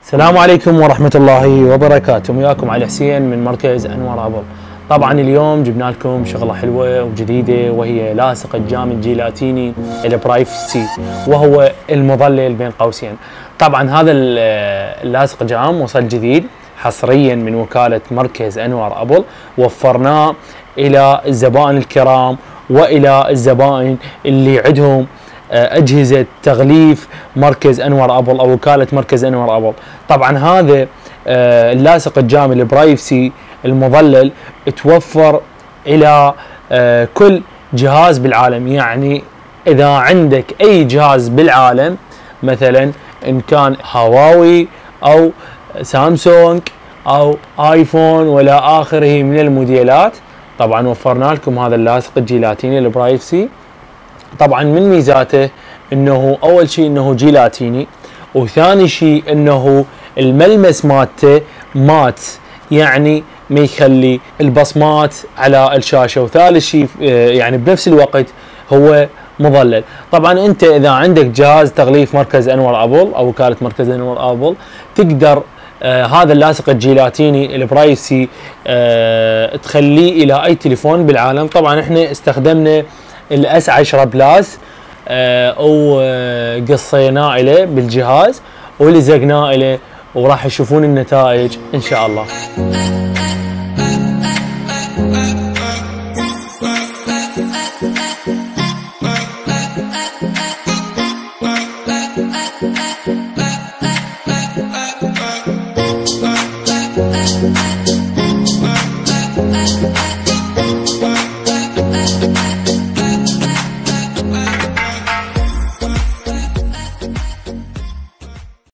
السلام عليكم ورحمة الله وبركاته. وياكم علي حسين من مركز أنور أبل. طبعا اليوم جبنا لكم شغلة حلوة وجديدة، وهي لاصق الجام الجيلاتيني البرايفسي، وهو المظلل بين قوسين. طبعا هذا اللاصق جام وصل جديد حصريا من وكالة مركز أنور أبل، وفرناه إلى الزبائن الكرام وإلى الزبائن اللي عندهم أجهزة تغليف مركز أنور أبل أو وكالة مركز أنور أبل. طبعا هذا اللاصق الجام البرايفسي المظلل توفر إلى كل جهاز بالعالم. يعني إذا عندك أي جهاز بالعالم، مثلا إن كان هواوي أو سامسونج أو آيفون ولا آخره من الموديلات، طبعا وفرنا لكم هذا اللاصق الجيلاتيني البرايفسي. طبعا من ميزاته انه اول شيء انه جيلاتيني، وثاني شيء انه الملمس مالته مات، يعني ما يخلي البصمات على الشاشه، وثالث شيء يعني بنفس الوقت هو مظلل. طبعا انت اذا عندك جهاز تغليف مركز انور ابل او وكاله مركز انور ابل، تقدر هذا اللاصق الجيلاتيني البرايفسي تخليه الى اي تليفون بالعالم. طبعا احنا استخدمنا الاس 10 بلاس وقصيناه له بالجهاز ولزقناه له، وراح تشوفون النتائج ان شاء الله.